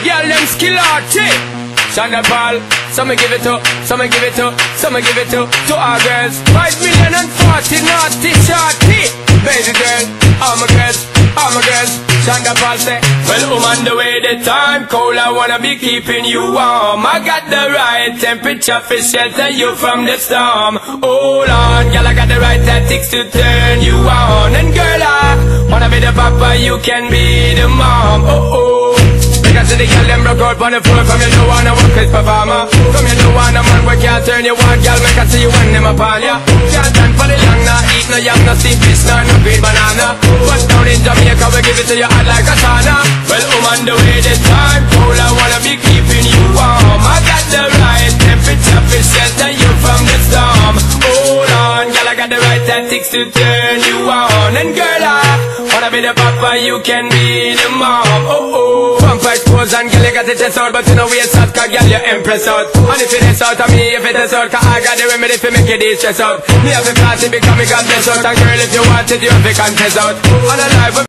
girl them skill out, Shonda Paul, some give it to, some give it to, some give it to our girls. 5,040,000 naughty shorty. Baby girl, all my girls, all my girls. Shonda Paul say, well, on the way the time cold, I wanna be keeping you warm. I got the right temperature for shelter you from the storm. Hold on, girl, I got the right tactics to turn you on. And girl, I wanna be the papa, you can be the mom. Oh. Because the girl them broke out on the floor. From you don't wanna work as performer. From you don't wanna man we can't turn you on. Girl, make I see you when them upon ya. Can't stand for the long, nah eat no yam, no steamed fish, no green banana. But down in Jamaica we give it to you hot like a sauna. Well, on the way this time cold, I wanna be keeping you warm. I got the right temperature for shelter you from the storm. Hold on, girl, I got the right tactics to turn you on. And girl, I wanna be the papa, you can be the mom. Pose and girl, you got the chest out, but you know we ain't out, cause girl, you impress out. And if it is out of me, if it is out, cause I got the remedy for make you de-stress out. Me have the party because me got bless out. And girl, if you want it, you have to contest out. On a live